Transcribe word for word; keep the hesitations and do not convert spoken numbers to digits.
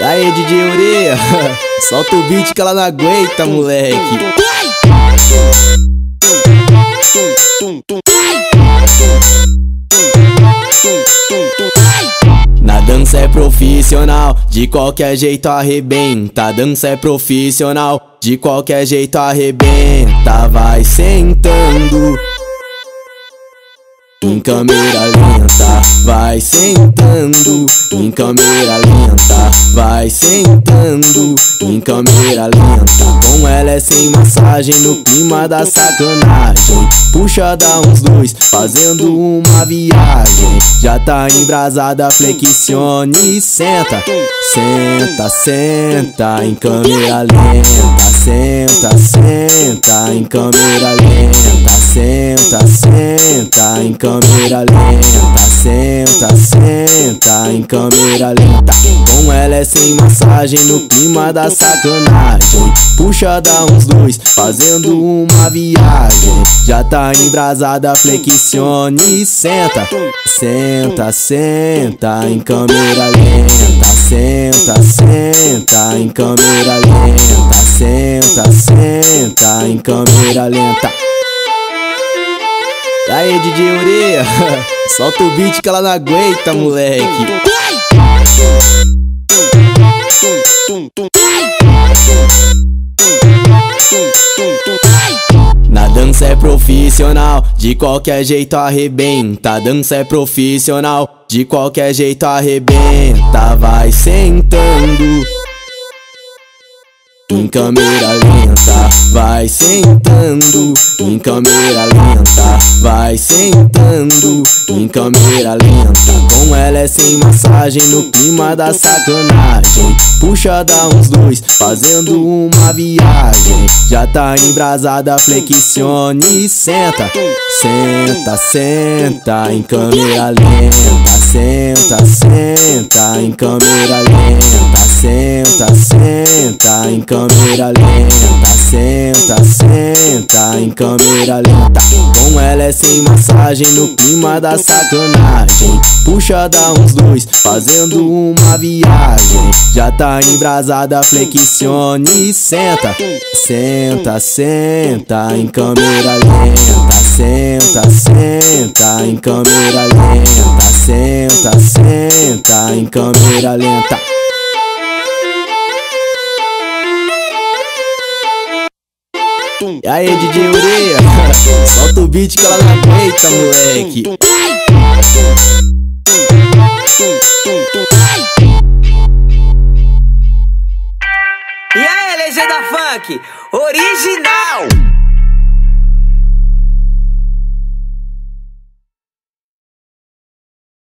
E aí, D J Ureia, solta o beat que ela não aguenta, moleque. Na dança é profissional, de qualquer jeito arrebenta. A dança é profissional, de qualquer jeito arrebenta. Vai sentando em câmera lenta, vai sentando em câmera lenta, vai sentando em câmera lenta. Com ela é sem massagem no clima da sacanagem. Puxa, dá uns dois, fazendo uma viagem. Já tá embrasada, flexione e senta. Senta, senta em câmera lenta. Senta, senta em câmera lenta. Senta, senta em câmera lenta. Senta, senta em câmera lenta. Com ela é sem massagem no clima da sacanagem. Puxa, dá uns dois, fazendo uma viagem. Já tá embrasada, flexione e senta. Senta, senta em câmera lenta. Senta, senta em câmera lenta. Senta, senta em câmera lenta. E aí, D J Ureia, solta o beat que ela não aguenta, moleque. Na dança é profissional, de qualquer jeito arrebenta. A dança é profissional, de qualquer jeito arrebenta. Vai sentando em câmera lenta, vai sentando em câmera lenta, vai sentando em câmera lenta. Com ela é sem massagem no clima da sacanagem. Puxa, dá uns dois, fazendo uma viagem. Já tá embrasada, flexione e senta. Senta, senta em câmera lenta. Senta, senta em câmera lenta. Senta, senta em câmera lenta. Senta, senta em câmera lenta. Com ela é sem massagem no clima da sacanagem. Puxa, dá uns dois, fazendo uma viagem. Já tá embrasada, flexione e senta. Senta, senta em câmera lenta. Senta, senta em câmera lenta. Senta, senta em câmera lenta. E aí, D J Ureia, solta o beat que ela não aguenta, moleque. E aí, legenda funk original.